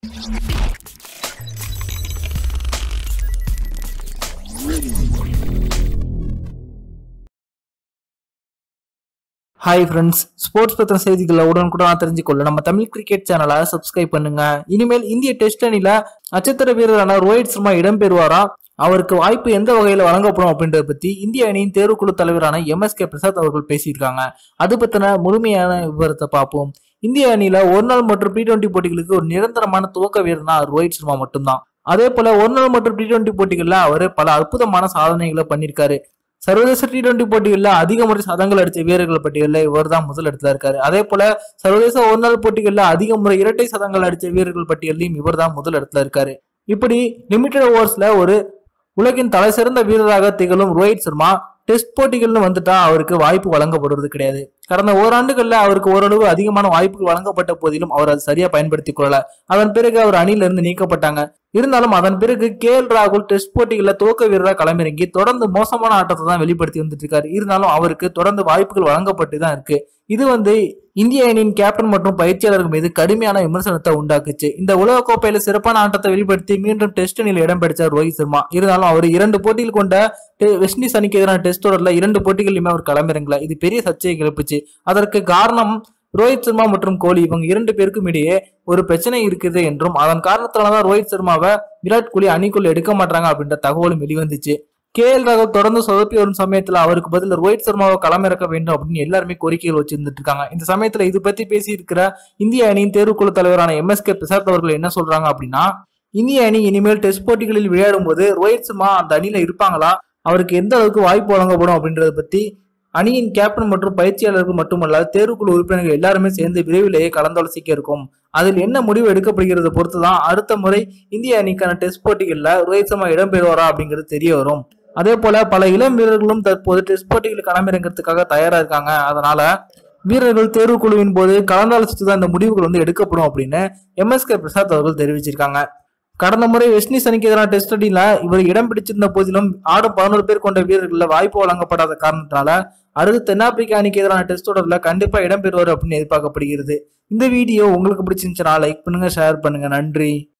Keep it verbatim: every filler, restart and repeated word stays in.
Hi friends, sports பத்தின செய்திகளை உடனுக்குடன் தெரிஞ்சுக்கொள்ள நம்ம தமிழ் கிரிக்கெட் சேனலை சப்ஸ்கிரைப் பண்ணுங்க. இனிமேல் இந்திய டெஸ்ட் அணில நட்சத்திர வீரரான ரோஹித் சர்மா இடம்பெறுவாரா, அவருக்கு வாய்ப்பு எந்த வகையில வழங்கப்படும் அப்படின்றத பத்தி இந்திய அணியின் தேர்வுக்குழு தலைவரான எம் எஸ் கே பிரசாத் அவர்கள் பேசியிருக்காங்க. அது பத்தின முழுமையான விவரத்தை பார்ப்போம். இந்திய அணியில ஒரு நாள் மற்றும் டி டுவெண்டி போட்டிகளுக்கு ஒரு நிரந்தரமான துவக்க வீரர்னா ரோஹித் சர்மா மட்டும்தான். அதே போல ஒரு நாள் மற்றும் டி டுவெண்டி போட்டிகள்ல அவர் பல அற்புதமான சாதனைகளை பண்ணிருக்காரு. சர்வதேச டி டுவெண்டி போட்டிகள்ல அதிக முறை சதங்கள் அடிச்ச வீரர்கள் பட்டியலில் இவர் தான் முதல் இடத்துல இருக்காரு. அதே போல சர்வதேச ஒரு நாள் போட்டிகள்ல அதிக முறை இரட்டை சதங்கள் அடிச்ச வீரர்கள் பட்டியலையும் இவர் தான் முதல் இடத்துல இருக்காரு. இப்படி லிமிடெட் ஓவர்ஸ்ல ஒரு உலகின் தலை சிறந்த வீரராக திகழும் ரோஹித் சர்மா டெஸ்ட் போட்டிகள்னு வந்துட்டா அவருக்கு வாய்ப்பு வழங்கப்படுவது கிடையாது. கடந்த ஓராண்டுகள்ல அவருக்கு ஓரளவு அதிகமான வாய்ப்புகள் வழங்கப்பட்ட போதிலும் அவர் அதை சரியா பயன்படுத்திக் கொள்ளல. அதன் பிறகு அவர் அணியில இருந்து நீக்கப்பட்டாங்க. இருந்தாலும் அதன் பிறகு கே எல் ராகுல் டெஸ்ட் போட்டிகள்ல துவக்க வீரராக களமிறங்கி தொடர்ந்து மோசமான ஆட்டத்தை தான் வெளிப்படுத்தி வந்துட்டு இருக்காரு. இருந்தாலும் அவருக்கு தொடர்ந்து வாய்ப்புகள் வழங்கப்பட்டு தான் இருக்கு. இது வந்து இந்திய அணியின் கேப்டன் மற்றும் பயிற்சியாளர்கள் மீது கடுமையான விமர்சனத்தை உண்டாக்குச்சு. இந்த உலக கோப்பையில சிறப்பான ஆட்டத்தை வெளிப்படுத்தி மீண்டும் டெஸ்ட் அணியில் இடம் பிடிச்சார் ரோஹித் சர்மா. இருந்தாலும் அவர் இரண்டு போட்டிகள் கொண்ட வெஸ்ட் இண்டீஸ் அணிக்கு எதிரான டெஸ்ட் தொடர்ல இரண்டு போட்டிகளிலுமே அவர் களமிறங்கல. இது பெரிய சர்ச்சையை கிளப்புச்சு. அதற்கு காரணம் ரோஹித் சர்மா மற்றும் கோலி இவங்க இரண்டு பேருக்கும் இடையே ஒரு பிரச்சனை இருக்குது என்றும் அதன் காரணத்தினாலதான் ரோஹித் சர்மாவை விராட் கோலி அணிக்குள்ள எடுக்க மாட்டாங்க அப்படின்ற தகவலும் வெளிவந்துச்சு. கே எல் ராகுல் தொடர்ந்து சொதப்பி வரும் சமயத்துல அவருக்கு பதில் ரோஹித் சர்மாவை களமிறக்க வேண்டும் அப்படின்னு எல்லாருமே கோரிக்கைகள் வச்சிருந்துட்டு இருக்காங்க. இந்த சமயத்துல இது பத்தி பேசி இருக்கிற இந்திய அணியின் தேர்வுக்குழு தலைவரான எம் எஸ் கே பிரசாத் அவர்கள் என்ன சொல்றாங்க அப்படின்னா, இந்திய அணி இனிமேல் டெஸ்ட் போட்டிகளில் விளையாடும் போது ரோஹித் சர்மா அந்த அணியில இருப்பாங்களா, அவருக்கு எந்த அளவுக்கு வாய்ப்பு வழங்கப்படும் அப்படின்றத பத்தி அணியின் கேப்டன் மற்றும் பயிற்சியாளர்கள் மட்டுமல்ல தேர்வுக்குழு உறுப்பினர்கள் எல்லாருமே சேர்ந்து விரைவிலேயே கலந்தாலோசிக்க இருக்கும். அதில் என்ன முடிவு எடுக்கப்படுகிறது பொறுத்துதான் அடுத்த முறை இந்திய அணிக்கான டெஸ்ட் போட்டிகள்ல ரோஹித் சர்மா இடம்பெறுவாரா அப்படிங்கிறது தெரிய வரும். அதே போல பல இளம் வீரர்களும் தற்போது டெஸ்ட் போட்டிகள் களமிறங்கிறதுக்காக தயாரா இருக்காங்க. அதனால வீரர்கள் தேர்வுக்குழுவின் போது கலந்தாலோசித்துதான் இந்த முடிவுகள் வந்து எடுக்கப்படும் அப்படின்னு எம் எஸ் கே பிரசாத் அவர்கள் தெரிவிச்சிருக்காங்க. கடந்த முறை வெஸ்ட் இண்டீஸ் அணிக்கு எதிரான டெஸ்ட் அணியில இவர் இடம் பிடிச்சிருந்த போதிலும் ஆடும் பதினோரு பேர் கொண்ட வீரர்கள வாய்ப்பு வழங்கப்படாத காரணத்தினால அடுத்து தென்னாப்பிரிக்கா அணிக்கு எதிரான டெஸ்ட் தொடர்ல கண்டிப்பா இடம்பெறுவார் அப்படின்னு எதிர்பார்க்கப்படுகிறது. இந்த வீடியோ உங்களுக்கு பிடிச்சிருந்துச்சுன்னா லைக் பண்ணுங்க, ஷேர் பண்ணுங்க. நன்றி.